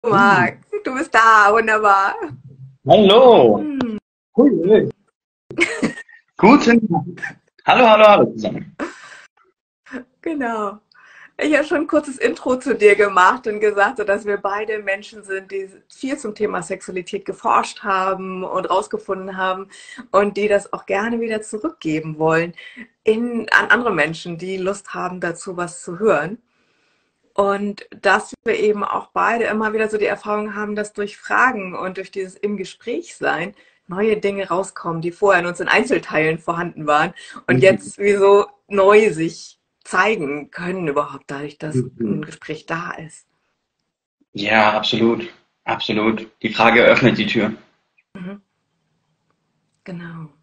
Marc, du bist da, wunderbar. Hallo. Hm, Cool. Guten Tag. Hallo zusammen. genau. Ich habe schon ein kurzes Intro zu dir gemacht und gesagt, so dass wir beide Menschen sind, die viel zum Thema Sexualität geforscht haben und rausgefunden haben und die das auch gerne wieder zurückgeben wollen an andere Menschen, die Lust haben, dazu was zu hören. Und dass wir eben auch beide immer wieder so die Erfahrung haben, dass durch Fragen und durch dieses im Gespräch sein neue Dinge rauskommen, die vorher in uns in Einzelteilen vorhanden waren und jetzt wie so neu sich zeigen können überhaupt dadurch, dass ein Gespräch da ist. Ja, absolut. Absolut. Die Frage öffnet die Tür. Mhm, genau.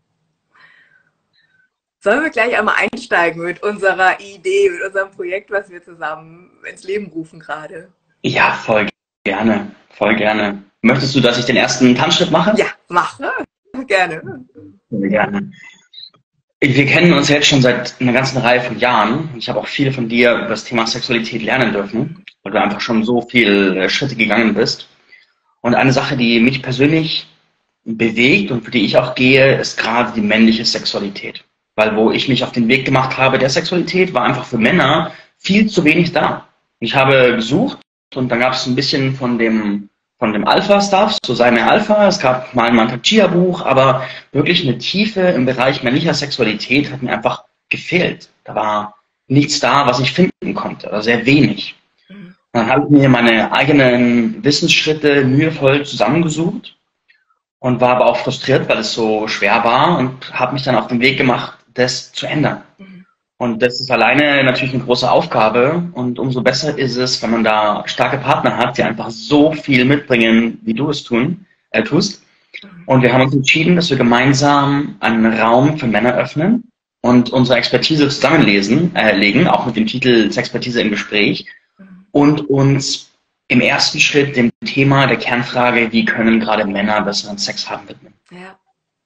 Sollen wir gleich einmal einsteigen mit unserer Idee, mit unserem Projekt, was wir zusammen ins Leben rufen gerade? Ja, voll gerne. Voll gerne. Möchtest du, dass ich den ersten Tanzschritt mache? Ja, mache. Gerne. Voll gerne. Wir kennen uns jetzt schon seit einer ganzen Reihe von Jahren. Ich habe auch viel von dir über das Thema Sexualität lernen dürfen, weil du einfach schon so viele Schritte gegangen bist. Und eine Sache, die mich persönlich bewegt und für die ich auch gehe, ist gerade die männliche Sexualität. Weil wo ich mich auf den Weg gemacht habe der Sexualität, war einfach für Männer viel zu wenig da. Ich habe gesucht und dann gab es ein bisschen von dem Alpha-Stuff, so sei mehr Alpha. Es gab mal ein Mantak-Chia-Buch, aber wirklich eine Tiefe im Bereich männlicher Sexualität hat mir einfach gefehlt. Da war nichts da, was ich finden konnte, oder sehr wenig. Mhm. Dann habe ich mir meine eigenen Wissensschritte mühevoll zusammengesucht und war aber auch frustriert, weil es so schwer war und habe mich dann auf den Weg gemacht, das zu ändern. Mhm. Und das ist alleine natürlich eine große Aufgabe und umso besser ist es, wenn man da starke Partner hat, die einfach so viel mitbringen, wie du es tust. Mhm. Und wir haben uns entschieden, dass wir gemeinsam einen Raum für Männer öffnen und unsere Expertise legen, auch mit dem Titel Sexpertise im Gespräch Mhm. und uns im ersten Schritt dem Thema der Kernfrage, wie können gerade Männer besseren Sex haben, widmen. Ja.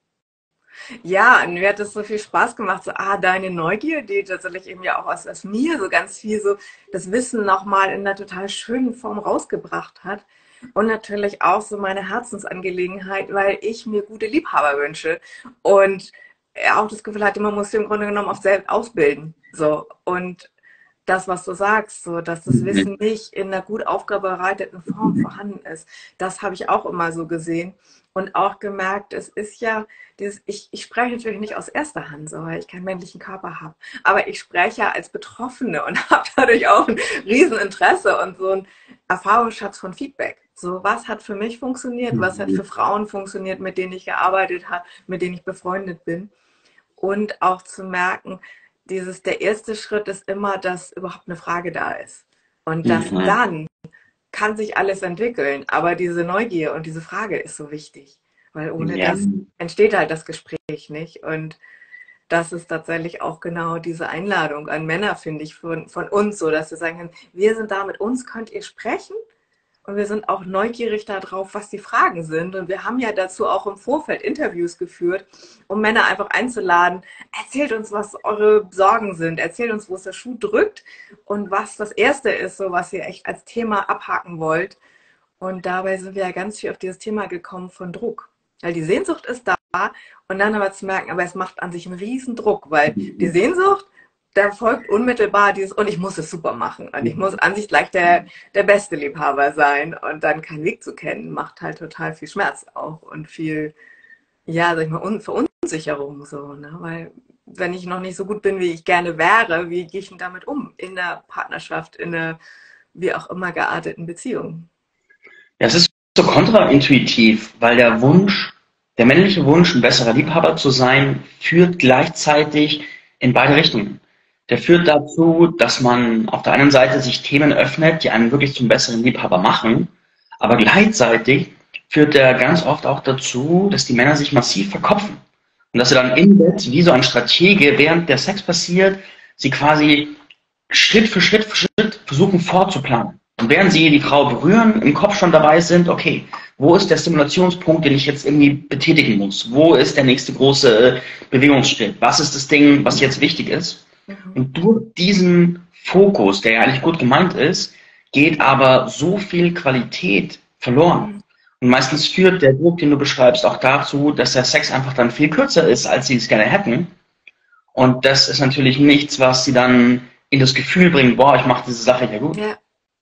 Ja, und mir hat es so viel Spaß gemacht, so, deine Neugier, die tatsächlich eben ja auch aus mir so ganz viel so das Wissen nochmal in einer total schönen Form rausgebracht hat. Und natürlich auch so meine Herzensangelegenheit, weil ich mir gute Liebhaber wünsche. Und er auch das Gefühl hatte, man muss sie im Grunde genommen auch selbst ausbilden. So. Und das, was du sagst, so, dass das Wissen nicht in einer gut aufbereiteten Form vorhanden ist, das habe ich auch immer so gesehen und auch gemerkt, es ist ja ich spreche natürlich nicht aus erster Hand, so, weil ich keinen männlichen Körper habe, aber ich spreche ja als Betroffene und habe dadurch auch ein Rieseninteresse und so ein Erfahrungsschatz von Feedback. So, was hat für mich funktioniert, was hat für Frauen funktioniert, mit denen ich gearbeitet habe, mit denen ich befreundet bin. Und auch zu merken, der erste Schritt ist immer, dass überhaupt eine Frage da ist. Und dass Mhm. dann kann sich alles entwickeln. Aber diese Neugier und diese Frage ist so wichtig. Weil ohne Ja. das entsteht halt das Gespräch nicht. Und das ist tatsächlich auch genau diese Einladung an Männer, finde ich, von uns so, dass wir sagen können, wir sind da, mit uns könnt ihr sprechen. Und wir sind auch neugierig darauf, was die Fragen sind. Und wir haben ja dazu auch im Vorfeld Interviews geführt, um Männer einfach einzuladen. Erzählt uns, was eure Sorgen sind. Erzählt uns, wo es der Schuh drückt und was das Erste ist, so was ihr echt als Thema abhaken wollt. Und dabei sind wir ja ganz viel auf dieses Thema gekommen von Druck. Weil die Sehnsucht ist da und dann aber zu merken, aber es macht an sich einen riesen Druck, weil die Sehnsucht, da folgt unmittelbar dieses, und ich muss es super machen. Und ich muss an sich gleich der beste Liebhaber sein. Und dann keinen Weg zu kennen, macht halt total viel Schmerz auch und viel, ja, sag ich mal, Verunsicherung so, ne? Weil wenn ich noch nicht so gut bin, wie ich gerne wäre, wie gehe ich denn damit um? In der Partnerschaft, in einer wie auch immer gearteten Beziehung. Ja, es ist so kontraintuitiv, weil der männliche Wunsch, ein besserer Liebhaber zu sein, führt gleichzeitig in beide Richtungen. Der führt dazu, dass man auf der einen Seite sich Themen öffnet, die einen wirklich zum besseren Liebhaber machen, aber gleichzeitig führt er ganz oft auch dazu, dass die Männer sich massiv verkopfen. Und dass sie dann im Bett, wie so ein Stratege, während der Sex passiert, sie quasi Schritt für Schritt versuchen vorzuplanen. Und während sie die Frau berühren, im Kopf schon dabei sind, okay, wo ist der Stimulationspunkt, den ich jetzt irgendwie betätigen muss? Wo ist der nächste große Bewegungsschritt? Was ist das Ding, was jetzt wichtig ist? Mhm. Und durch diesen Fokus, der ja eigentlich gut gemeint ist, geht aber so viel Qualität verloren. Und meistens führt der Druck, den du beschreibst, auch dazu, dass der Sex einfach dann viel kürzer ist, als sie es gerne hätten. Und das ist natürlich nichts, was sie dann in das Gefühl bringt, boah, ich mache diese Sache ja gut. Ja.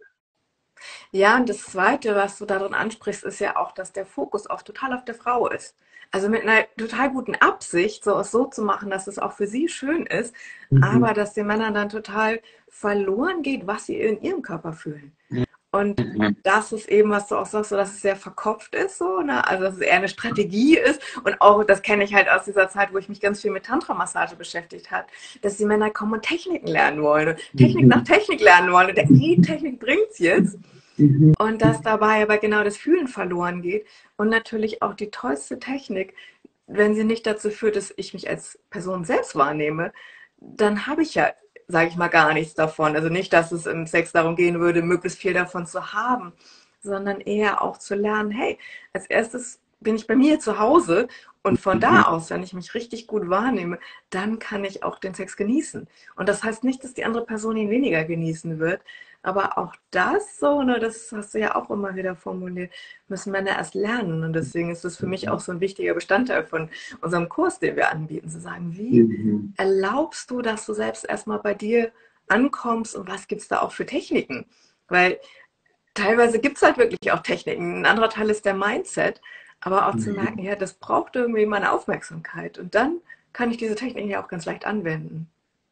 Ja, und das Zweite, was du darin ansprichst, ist ja auch, dass der Fokus oft total auf der Frau ist. Also mit einer total guten Absicht, so es so zu machen, dass es auch für sie schön ist, aber dass den Männern dann total verloren geht, was sie in ihrem Körper fühlen. Und das ist eben, was du auch sagst, so, dass es sehr verkopft ist, so, ne? Also dass es eher eine Strategie ist. Und auch, das kenne ich halt aus dieser Zeit, wo ich mich ganz viel mit Tantra-Massage beschäftigt habe, dass die Männer kommen und Techniken lernen wollen und Technik nach Technik lernen wollen. Und die Technik bringt's jetzt. Und dass dabei aber genau das Fühlen verloren geht. Und natürlich auch die tollste Technik, wenn sie nicht dazu führt, dass ich mich als Person selbst wahrnehme, dann habe ich ja, sage ich mal, gar nichts davon. Also nicht, dass es im Sex darum gehen würde, möglichst viel davon zu haben, sondern eher auch zu lernen, hey, als erstes bin ich bei mir zu Hause und von da aus, wenn ich mich richtig gut wahrnehme, dann kann ich auch den Sex genießen. Und das heißt nicht, dass die andere Person ihn weniger genießen wird, aber auch das so, ne, das hast du ja auch immer wieder formuliert, müssen Männer erst lernen. Und deswegen ist das für mich auch so ein wichtiger Bestandteil von unserem Kurs, den wir anbieten, zu sagen, wie erlaubst du, dass du selbst erstmal bei dir ankommst und was gibt es da auch für Techniken? Weil teilweise gibt es halt wirklich auch Techniken. Ein anderer Teil ist der Mindset, aber auch zu merken, ja, das braucht irgendwie meine Aufmerksamkeit. Und dann kann ich diese Techniken ja auch ganz leicht anwenden.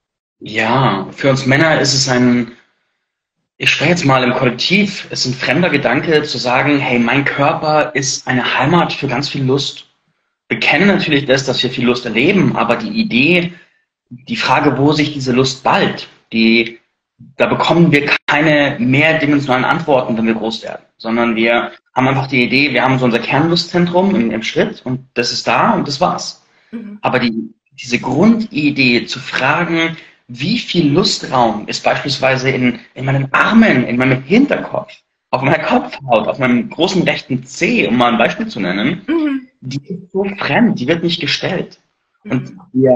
Ja, für uns Männer ist es ich spreche jetzt mal im Kollektiv, es ist ein fremder Gedanke zu sagen, hey, mein Körper ist eine Heimat für ganz viel Lust. Wir kennen natürlich das, dass wir viel Lust erleben, aber die Idee, die Frage, wo sich diese Lust ballt, da bekommen wir keine mehrdimensionalen Antworten, wenn wir groß werden, sondern wir haben einfach die Idee, wir haben so unser Kernlustzentrum im Schritt und das ist da und das war's. Aber diese Grundidee zu fragen, wie viel Lustraum ist beispielsweise in meinen Armen, in meinem Hinterkopf, auf meiner Kopfhaut, auf meinem großen rechten Zeh, um mal ein Beispiel zu nennen, die ist so fremd, die wird nicht gestellt. Und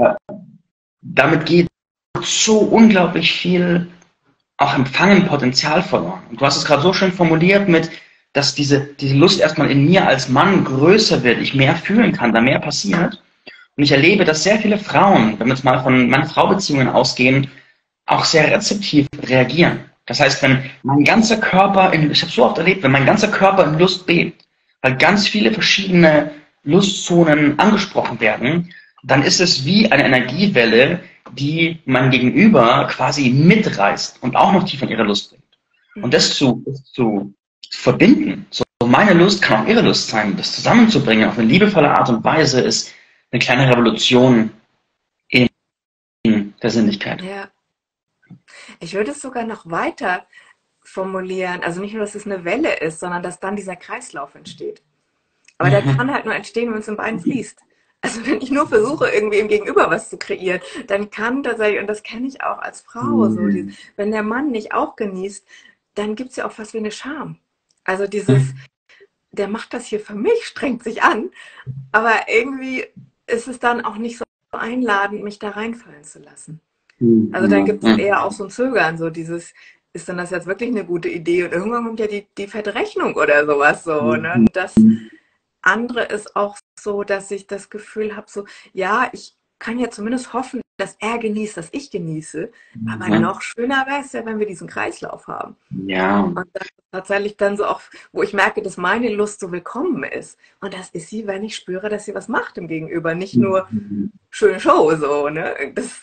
damit geht so unglaublich viel auch empfangen Potenzial verloren. Und du hast es gerade so schön formuliert mit, dass diese Lust erstmal in mir als Mann größer wird, ich mehr fühlen kann, da mehr passiert. Und ich erlebe, dass sehr viele Frauen, wenn wir jetzt mal von Mann-Frau-Beziehungen ausgehen, auch sehr rezeptiv reagieren. Das heißt, wenn mein ganzer Körper, ich habe so oft erlebt, wenn mein ganzer Körper in Lust bebt, weil ganz viele verschiedene Lustzonen angesprochen werden, dann ist es wie eine Energiewelle, die mein Gegenüber quasi mitreißt und auch noch tief in ihre Lust bringt. Und das zu verbinden, so meine Lust kann auch ihre Lust sein, das zusammenzubringen auf eine liebevolle Art und Weise ist eine kleine Revolution in der Sinnlichkeit. Ja. Ich würde es sogar noch weiter formulieren, also nicht nur, dass es eine Welle ist, sondern dass dann dieser Kreislauf entsteht. Aber der kann halt nur entstehen, wenn es in beiden fließt. Also wenn ich nur versuche, irgendwie im Gegenüber was zu kreieren, dann kann tatsächlich, und das kenne ich auch als Frau, so wenn der Mann nicht auch genießt, dann gibt es ja auch fast wie eine Scham. Also der macht das hier für mich, strengt sich an, aber irgendwie ist es dann auch nicht so einladend, mich da reinfallen zu lassen. Also dann gibt es eher auch so ein Zögern, so dieses, ist denn das jetzt wirklich eine gute Idee? Und irgendwann kommt ja die fette Rechnung oder sowas so, ne? Das andere ist auch so, dass ich das Gefühl habe, so, ja, ich kann ja zumindest hoffen, dass er genießt, dass ich genieße. Aber noch schöner wäre es ja, wenn wir diesen Kreislauf haben. Ja. Und das ist tatsächlich dann so auch, wo ich merke, dass meine Lust so willkommen ist. Und das ist sie, wenn ich spüre, dass sie was macht im Gegenüber. Nicht nur schöne Show, so, ne?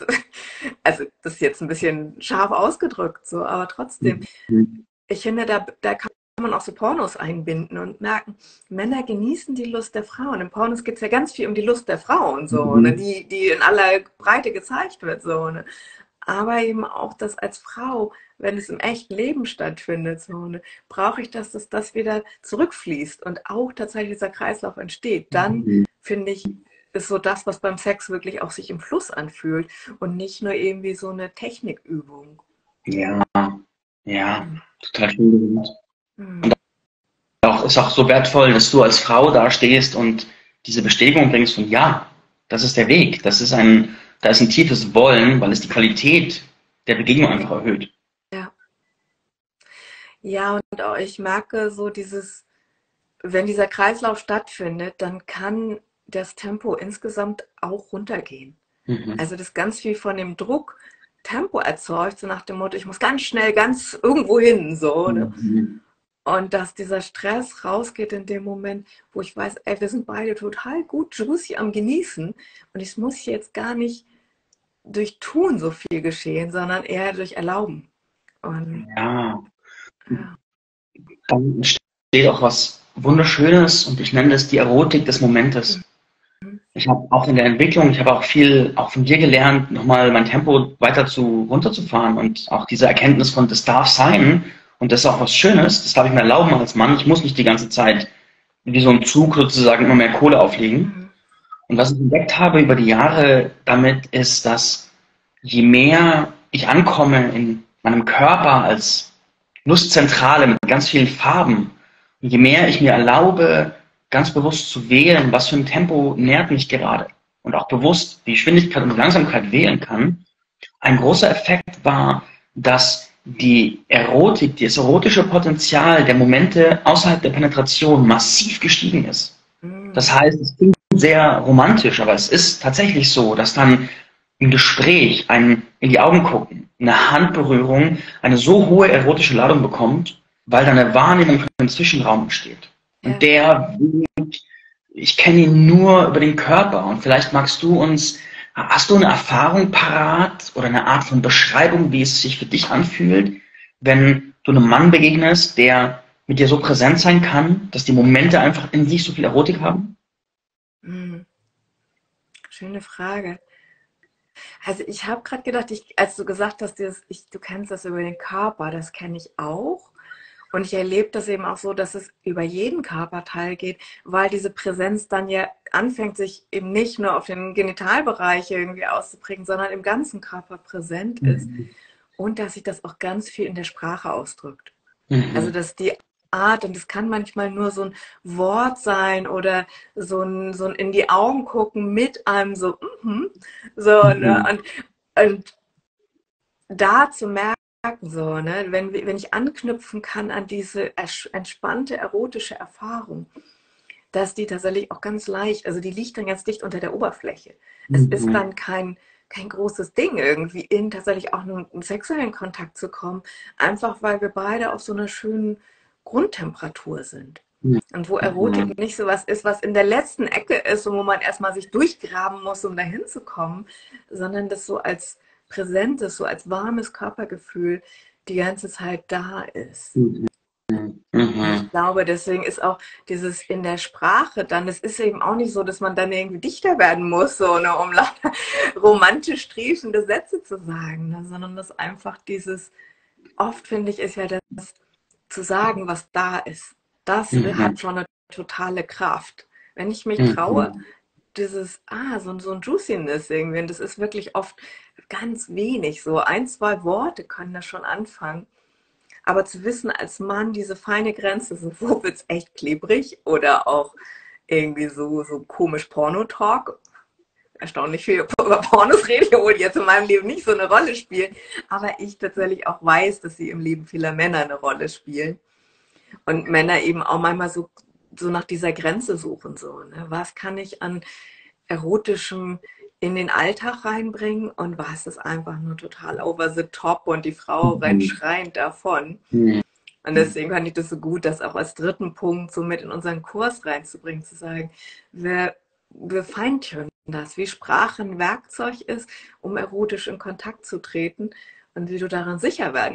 Also, das ist jetzt ein bisschen scharf ausgedrückt, so, aber trotzdem. Ich finde, da kann man auch so Pornos einbinden und merken, Männer genießen die Lust der Frauen. In Pornos geht es ja ganz viel um die Lust der Frauen, so, ne? Die in aller Breite gezeigt wird. So, ne? Aber eben auch, dass als Frau, wenn es im echten Leben stattfindet, so, ne, brauche ich, dass das wieder zurückfließt und auch tatsächlich dieser Kreislauf entsteht. Dann, finde ich, ist so das, was beim Sex wirklich auch sich im Fluss anfühlt und nicht nur irgendwie so eine Technikübung. Ja, total schön. Und ist auch so wertvoll, dass du als Frau da stehst und diese Bestätigung bringst von ja, das ist der Weg. Da ist ein tiefes Wollen, weil es die Qualität der Begegnung einfach erhöht. Ja, und auch ich merke so dieses wenn dieser Kreislauf stattfindet, dann kann das Tempo insgesamt auch runtergehen. Mhm. Also das ganz viel von dem Druck Tempo erzeugt, so nach dem Motto, ich muss ganz schnell, ganz irgendwo hin, so, ne? Mhm. Und dass dieser Stress rausgeht in dem Moment, wo ich weiß, ey, wir sind beide total gut juicy am Genießen und es muss jetzt gar nicht durch Tun so viel geschehen, sondern eher durch Erlauben. Und Ja, ja. dann entsteht auch was Wunderschönes und ich nenne das die Erotik des Momentes. Ich habe auch in der Entwicklung, ich habe auch viel auch von dir gelernt, nochmal mein Tempo weiter runterzufahren und auch diese Erkenntnis von, das darf sein und das ist auch was Schönes, das darf ich mir erlauben als Mann. Ich muss nicht die ganze Zeit wie so ein Zug sozusagen immer mehr Kohle auflegen. Und was ich entdeckt habe über die Jahre damit ist, dass je mehr ich ankomme in meinem Körper als Lustzentrale mit ganz vielen Farben, und je mehr ich mir erlaube, ganz bewusst zu wählen, was für ein Tempo nährt mich gerade und auch bewusst die Geschwindigkeit und die Langsamkeit wählen kann, ein großer Effekt war, dass die Erotik, das erotische Potenzial der Momente außerhalb der Penetration massiv gestiegen ist. Das heißt, es klingt sehr romantisch, aber es ist tatsächlich so, dass dann ein Gespräch, ein in die Augen gucken, eine Handberührung eine so hohe erotische Ladung bekommt, weil da eine Wahrnehmung für den Zwischenraum besteht. Und der, ich kenne ihn nur über den Körper und vielleicht magst du uns, hast du eine Erfahrung parat oder eine Art von Beschreibung, wie es sich für dich anfühlt, wenn du einem Mann begegnest, der mit dir so präsent sein kann, dass die Momente einfach in sich so viel Erotik haben? Schöne Frage. Also ich habe gerade gedacht, als du gesagt hast, du kennst das über den Körper, das kenne ich auch. Und ich erlebe das eben auch so, dass es über jeden Körperteil geht, weil diese Präsenz dann ja anfängt, sich eben nicht nur auf den Genitalbereich irgendwie auszuprägen, sondern im ganzen Körper präsent ist. Und dass sich das auch ganz viel in der Sprache ausdrückt. Also dass die Art, und das kann manchmal nur so ein Wort sein oder so ein in die Augen gucken mit einem so, ne? Und da zu merken, so, ne, wenn ich anknüpfen kann an diese entspannte erotische Erfahrung, dass die tatsächlich auch ganz leicht, also die liegt dann ganz dicht unter der Oberfläche. Es ist dann kein großes Ding, irgendwie in tatsächlich auch nur einen sexuellen Kontakt zu kommen, einfach weil wir beide auf so einer schönen Grundtemperatur sind. Und wo Erotik nicht so was ist, was in der letzten Ecke ist und wo man erstmal sich durchgraben muss, um dahin zu kommen, sondern das so als präsentes, so als warmes Körpergefühl die ganze Zeit da ist. Und ich glaube, deswegen ist auch dieses in der Sprache dann, es ist eben auch nicht so, dass man dann irgendwie dichter werden muss, so, ne, um romantisch triefende Sätze zu sagen, ne, sondern dass einfach dieses, oft finde ich, ist ja das zu sagen, was da ist. Das hat schon eine totale Kraft. Wenn ich mich traue, so ein Juiciness irgendwie, und das ist wirklich oft ganz wenig, so ein, zwei Worte können das schon anfangen. Aber zu wissen als Mann, diese feine Grenze, so wo wird's echt klebrig oder auch irgendwie so komisch Porno-Talk. Erstaunlich viel über Pornos rede, obwohl die jetzt in meinem Leben nicht so eine Rolle spielen. Aber ich tatsächlich auch weiß, dass sie im Leben vieler Männer eine Rolle spielen. Und Männer eben auch manchmal so nach dieser Grenze suchen. So, ne? Was kann ich an Erotischem in den Alltag reinbringen und was ist einfach nur total over the top und die Frau rennt schreiend davon. Und deswegen fand ich das so gut, das auch als dritten Punkt so mit in unseren Kurs reinzubringen, zu sagen, wir feintunen das, wie Sprache ein Werkzeug ist, um erotisch in Kontakt zu treten und wie du daran sicher werden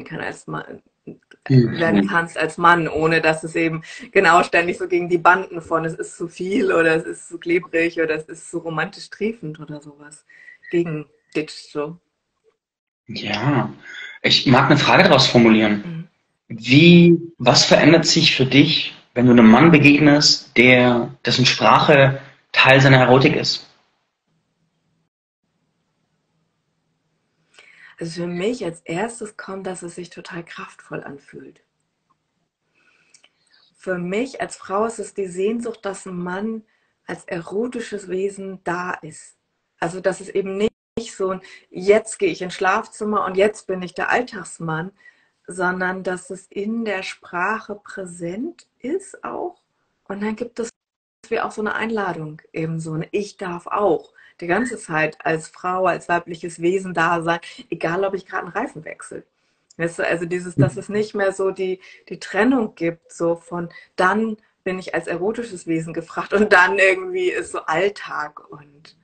kannst als Mann, ohne dass es eben genau ständig so gegen die Banden von es ist zu viel oder es ist zu klebrig oder es ist zu romantisch triefend oder sowas gegen ditcht so. Ja, ich mag eine Frage daraus formulieren. Was verändert sich für dich, wenn du einem Mann begegnest, dessen Sprache Teil seiner Erotik ist? Also für mich als erstes kommt, dass es sich total kraftvoll anfühlt. Für mich als Frau ist es die Sehnsucht, dass ein Mann als erotisches Wesen da ist. Also dass es eben nicht so ein, jetzt gehe ich ins Schlafzimmer und jetzt bin ich der Alltagsmann, sondern dass es in der Sprache präsent ist auch Und dann gibt es wie auch so eine Einladung, eben so eine Ich darf auch die ganze Zeit als Frau, als weibliches Wesen da sein, egal ob ich gerade einen Reifen wechsle. Weißt du, also dieses, dass es nicht mehr so die Trennung gibt, so von dann bin ich als erotisches Wesen gefragt und dann irgendwie ist so Alltag. Und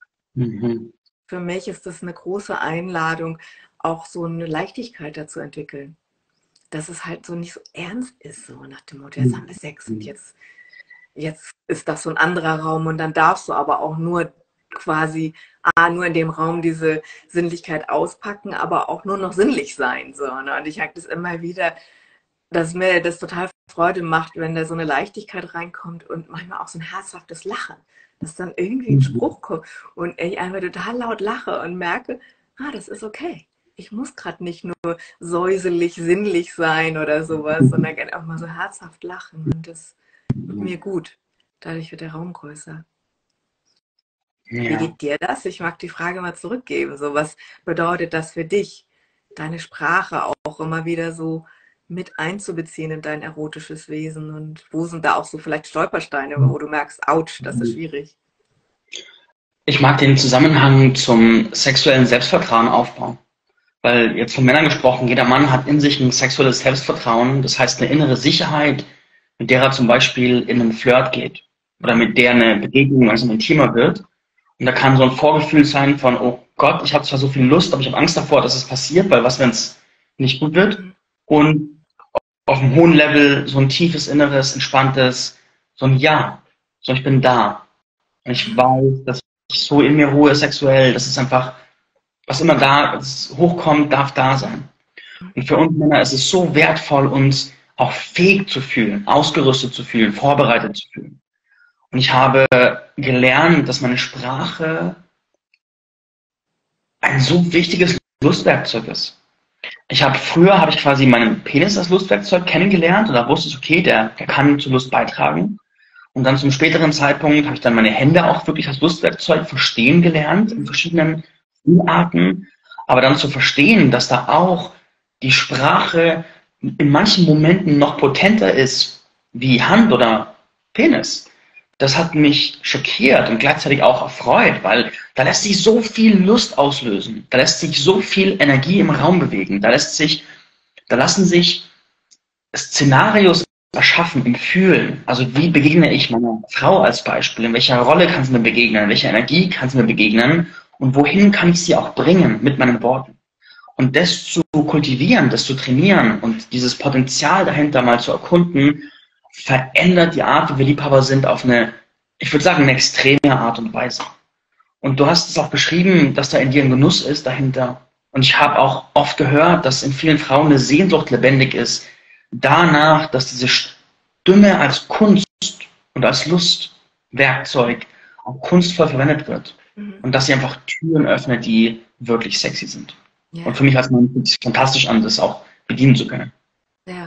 für mich ist das eine große Einladung, auch so eine Leichtigkeit dazu entwickeln. Dass es halt so nicht so ernst ist, so nach dem Motto, jetzt haben wir Sex und jetzt ist das so ein anderer Raum und dann darfst du aber auch nur quasi nur in dem Raum diese Sinnlichkeit auspacken, aber auch nur noch sinnlich sein. So, ne? Und ich merke das immer wieder, dass mir das total Freude macht, wenn da so eine Leichtigkeit reinkommt und manchmal auch so ein herzhaftes Lachen, dass dann irgendwie ein Spruch kommt und ich einfach total laut lache und merke, das ist okay. Ich muss gerade nicht nur säuselig, sinnlich sein oder sowas, sondern gerne auch mal so herzhaft lachen und das tut mir gut. Dadurch wird der Raum größer. Ja. Wie geht dir das? Ich mag die Frage mal zurückgeben. So, was bedeutet das für dich, deine Sprache auch immer wieder so mit einzubeziehen in dein erotisches Wesen? Und wo sind da auch so vielleicht Stolpersteine, wo du merkst, ouch, das ist schwierig? Ich mag den Zusammenhang zum sexuellen Selbstvertrauen aufbauen. Weil jetzt von Männern gesprochen, jeder Mann hat in sich ein sexuelles Selbstvertrauen, das heißt eine innere Sicherheit, mit der er zum Beispiel in einen Flirt geht oder mit der eine Begegnung langsam intimer wird. Und da kann so ein Vorgefühl sein von, oh Gott, ich habe zwar so viel Lust, aber ich habe Angst davor, dass es passiert, weil was, wenn es nicht gut wird? Und auf einem hohen Level so ein tiefes, inneres, entspanntes, so ein Ja, so ich bin da. Und ich weiß, dass ich so in mir ruhe sexuell, das ist einfach, was immer da hochkommt, darf da sein. Und für uns Männer ist es so wertvoll, uns auch fähig zu fühlen, ausgerüstet zu fühlen, vorbereitet zu fühlen. Und ich habe gelernt, dass meine Sprache ein so wichtiges Lustwerkzeug ist. Früher habe ich quasi meinen Penis als Lustwerkzeug kennengelernt und da wusste ich, okay, der kann zur Lust beitragen. Und dann zum späteren Zeitpunkt habe ich dann meine Hände auch wirklich als Lustwerkzeug verstehen gelernt in verschiedenen Arten. Aber dann zu verstehen, dass da auch die Sprache in manchen Momenten noch potenter ist wie Hand oder Penis. Das hat mich schockiert und gleichzeitig auch erfreut, weil da lässt sich so viel Lust auslösen. Da lässt sich so viel Energie im Raum bewegen. Da lassen sich Szenarios erschaffen im Fühlen. Also wie begegne ich meiner Frau als Beispiel? In welcher Rolle kann sie mir begegnen? In welcher Energie kann sie mir begegnen? Und wohin kann ich sie auch bringen mit meinen Worten? Und das zu kultivieren, das zu trainieren und dieses Potenzial dahinter mal zu erkunden, verändert die Art, wie wir Liebhaber sind, auf eine, ich würde sagen, eine extreme Art und Weise. Und du hast es auch beschrieben, dass da in dir ein Genuss ist dahinter. Und ich habe auch oft gehört, dass in vielen Frauen eine Sehnsucht lebendig ist, danach, dass diese Stimme als Kunst und als Lustwerkzeug auch kunstvoll verwendet wird. Und dass sie einfach Türen öffnet, die wirklich sexy sind. Ja. Und für mich als Mann fühlt es sich fantastisch an, das auch bedienen zu können. Ja.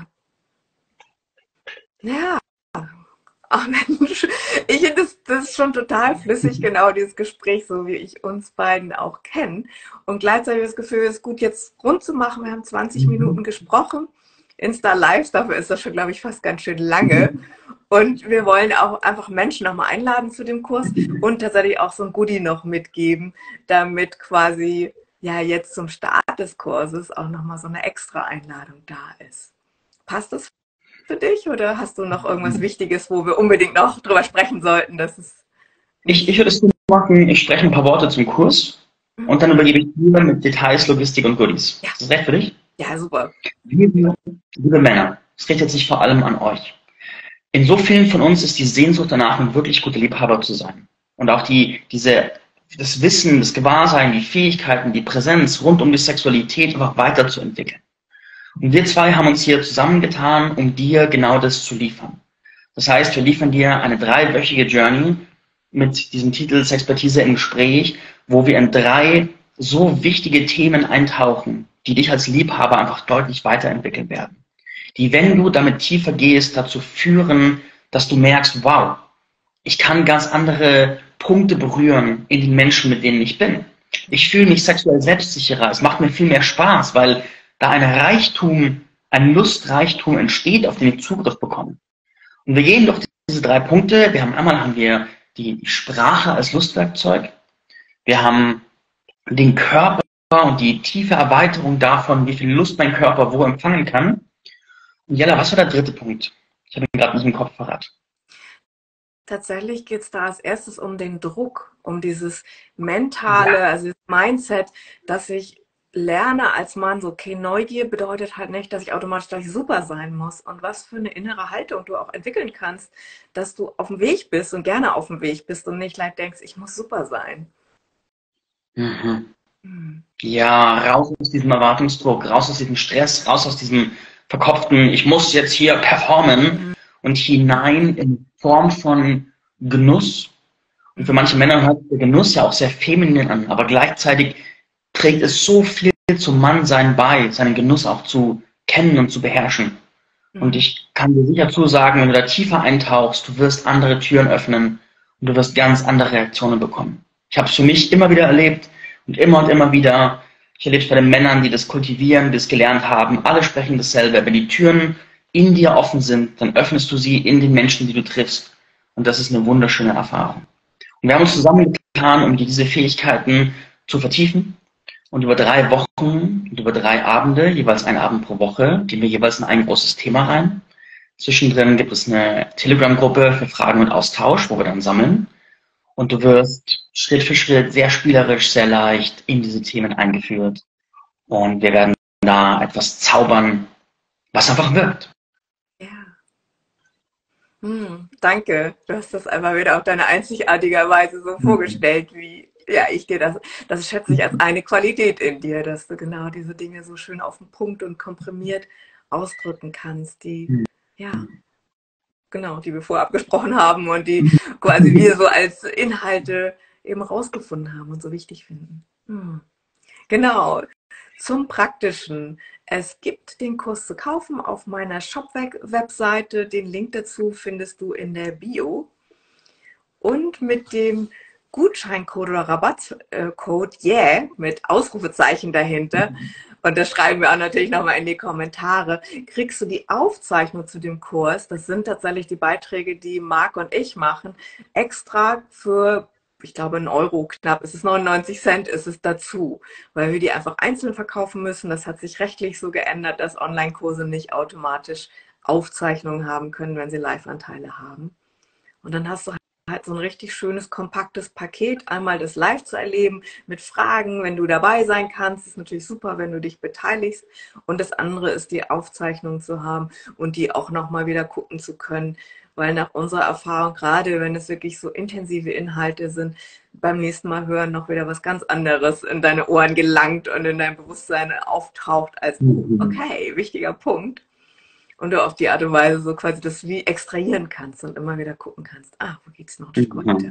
Ja. Ach Mensch, ich finde, das ist schon total flüssig, genau dieses Gespräch, so wie ich uns beiden auch kenne. Und gleichzeitig das Gefühl, es ist gut, jetzt rund zu machen. Wir haben 20 Minuten gesprochen. Insta Live, dafür ist das schon, glaube ich, fast ganz schön lange. Und wir wollen auch einfach Menschen nochmal einladen zu dem Kurs und tatsächlich auch so ein Goodie noch mitgeben, damit quasi ja jetzt zum Start des Kurses auch nochmal so eine extra Einladung da ist. Passt das für dich oder hast du noch irgendwas Wichtiges, wo wir unbedingt noch drüber sprechen sollten? Ich würde es so machen, ich spreche ein paar Worte zum Kurs und dann übergebe ich dir mit Details, Logistik und Goodies. Ja. Ist das recht für dich? Ja, super. Liebe Männer, es richtet sich vor allem an euch. In so vielen von uns ist die Sehnsucht danach, ein wirklich guter Liebhaber zu sein. Und auch das Wissen, das Gewahrsein, die Fähigkeiten, die Präsenz rund um die Sexualität einfach weiterzuentwickeln. Und wir zwei haben uns hier zusammengetan, um dir genau das zu liefern. Das heißt, wir liefern dir eine 3-wöchige Journey mit diesem Titel Sexpertise im Gespräch, wo wir in 3 so wichtige Themen eintauchen, die dich als Liebhaber einfach deutlich weiterentwickeln werden. Die, wenn du damit tiefer gehst, dazu führen, dass du merkst, wow, ich kann ganz andere Punkte berühren in den Menschen, mit denen ich bin. Ich fühle mich sexuell selbstsicherer. Es macht mir viel mehr Spaß, weil da ein Lustreichtum entsteht, auf den ich Zugriff bekomme. Und wir gehen durch diese 3 Punkte. Haben wir die Sprache als Lustwerkzeug. Wir haben den Körper und die tiefe Erweiterung davon, wie viel Lust mein Körper wo empfangen kann. Und Jella, was war der 3. Punkt? Ich habe ihn gerade nicht im Kopf verraten. Tatsächlich geht es da als erstes um den Druck, um dieses mentale, also das Mindset, dass ich lerne als Mann, so, okay, Neugier bedeutet halt nicht, dass ich automatisch gleich super sein muss. Und was für eine innere Haltung du auch entwickeln kannst, dass du auf dem Weg bist und gerne auf dem Weg bist und nicht gleich denkst, ich muss super sein. Ja, raus aus diesem Erwartungsdruck, raus aus diesem Stress, raus aus diesem verkopften, ich muss jetzt hier performen und hinein in Form von Genuss. Und für manche Männer hört der Genuss ja auch sehr feminin an, aber gleichzeitig trägt es so viel zum Mannsein bei, seinen Genuss auch zu kennen und zu beherrschen. Und ich kann dir sicher zusagen, wenn du da tiefer eintauchst, du wirst andere Türen öffnen und du wirst ganz andere Reaktionen bekommen. Ich habe es für mich immer wieder erlebt und immer wieder. Ich erlebe es bei den Männern, die das kultivieren, die das gelernt haben. Alle sprechen dasselbe. Wenn die Türen in dir offen sind, dann öffnest du sie in den Menschen, die du triffst. Und das ist eine wunderschöne Erfahrung. Und wir haben uns zusammengetan, um diese Fähigkeiten zu vertiefen. Und über 3 Wochen und über 3 Abende, jeweils einen Abend pro Woche, gehen wir jeweils in ein großes Thema rein. Zwischendrin gibt es eine Telegram-Gruppe für Fragen und Austausch, wo wir dann sammeln. Und du wirst Schritt für Schritt sehr spielerisch, sehr leicht in diese Themen eingeführt. Und wir werden da etwas zaubern, was einfach wirkt. Ja. Danke. Du hast das einfach wieder auf deine einzigartige Weise so vorgestellt, wie ja, ich dir das schätze ich als eine Qualität in dir, dass du genau diese Dinge so schön auf den Punkt und komprimiert ausdrücken kannst, die, ja, genau, die wir vorher abgesprochen haben und die quasi wir so als Inhalte eben rausgefunden haben und so wichtig finden. Genau. Zum Praktischen. Es gibt den Kurs zu kaufen auf meiner Shop-Webseite. Den Link dazu findest du in der Bio. Und mit dem Gutscheincode oder Rabattcode Yeah mit Ausrufezeichen dahinter, und das schreiben wir auch natürlich nochmal in die Kommentare, kriegst du die Aufzeichnung zu dem Kurs. Das sind tatsächlich die Beiträge, die Marc und ich machen, extra für, ich glaube, 1 Euro knapp, es ist 99 Cent, ist es dazu, weil wir die einfach einzeln verkaufen müssen. Das hat sich rechtlich so geändert, dass Online-Kurse nicht automatisch Aufzeichnungen haben können, wenn sie Live-Anteile haben. Und dann hast du halt so ein richtig schönes, kompaktes Paket, einmal das live zu erleben mit Fragen, wenn du dabei sein kannst, ist natürlich super, wenn du dich beteiligst. Und das andere ist, die Aufzeichnung zu haben und die auch nochmal wieder gucken zu können, weil nach unserer Erfahrung, gerade wenn es wirklich so intensive Inhalte sind, beim nächsten Mal hören noch wieder was ganz anderes in deine Ohren gelangt und in dein Bewusstsein auftaucht als, okay, wichtiger Punkt. Und du auf die Art und Weise so quasi das wie extrahieren kannst und immer wieder gucken kannst, wo geht's noch ein Stück weiter?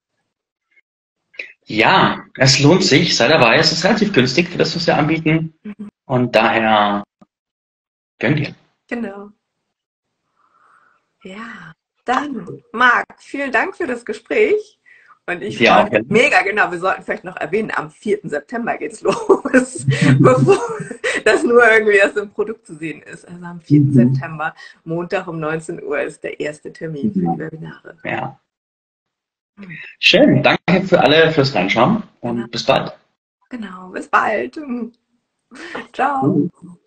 Ja, es lohnt sich, sei dabei. Es ist relativ günstig für das, was wir anbieten. Und daher gönn dir. Genau. Ja, dann, Marc, vielen Dank für das Gespräch. Und ich freue mich mega, genau, wir sollten vielleicht noch erwähnen, am 4. September geht's los, bevor das nur irgendwie erst im Produkt zu sehen ist. Also am 4. September, Montag um 19 Uhr ist der erste Termin für die Webinare. Ja. Schön, danke für alle fürs Reinschauen und bis bald. Genau, bis bald. Ciao.